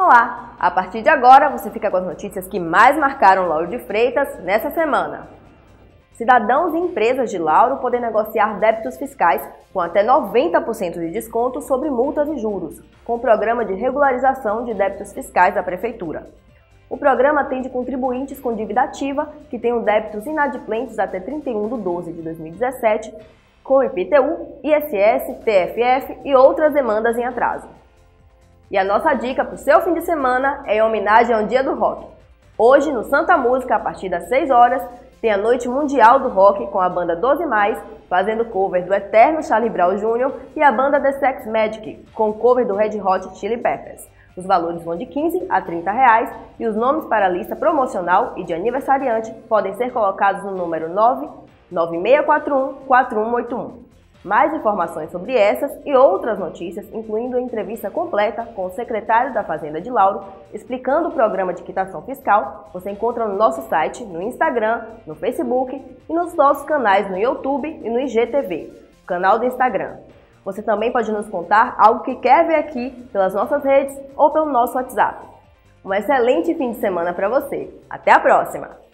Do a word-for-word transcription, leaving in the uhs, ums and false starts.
Olá! A partir de agora, você fica com as notícias que mais marcaram Lauro de Freitas nessa semana. Cidadãos e empresas de Lauro podem negociar débitos fiscais com até noventa por cento de desconto sobre multas e juros, com o Programa de Regularização de Débitos Fiscais da Prefeitura. O programa atende contribuintes com dívida ativa que tenham débitos inadimplentes até trinta e um de doze de dois mil e dezessete, com I P T U, I S S, T F F e outras demandas em atraso. E a nossa dica para o seu fim de semana é em homenagem ao Dia do Rock. Hoje, no Santa Música, a partir das seis horas, tem a Noite Mundial do Rock com a banda doze mais, fazendo cover do eterno Charlie Brown Júnior e a banda The Sex Magic, com cover do Red Hot Chili Peppers. Os valores vão de quinze a trinta reais e os nomes para a lista promocional e de aniversariante podem ser colocados no número nove nove seis quatro um quatro um oito um. Mais informações sobre essas e outras notícias, incluindo a entrevista completa com o secretário da Fazenda de Lauro, explicando o programa de quitação fiscal, você encontra no nosso site, no Instagram, no Facebook e nos nossos canais no YouTube e no I G T V, o canal do Instagram. Você também pode nos contar algo que quer ver aqui pelas nossas redes ou pelo nosso WhatsApp. Um excelente fim de semana para você. Até a próxima!